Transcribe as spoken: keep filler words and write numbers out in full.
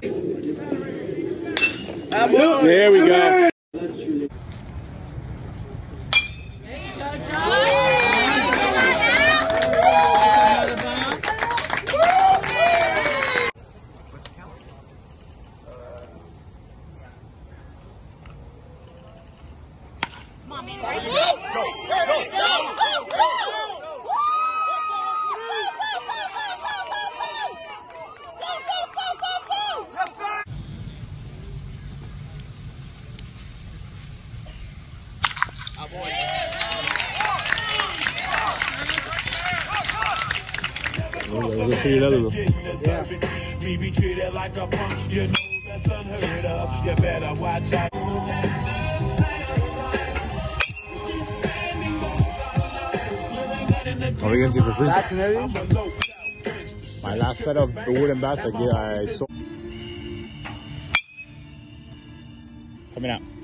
There we go. Let's see another one. Are we going to for free? Bats and everything? My last set of the wooden bats I get, I sold. Coming out.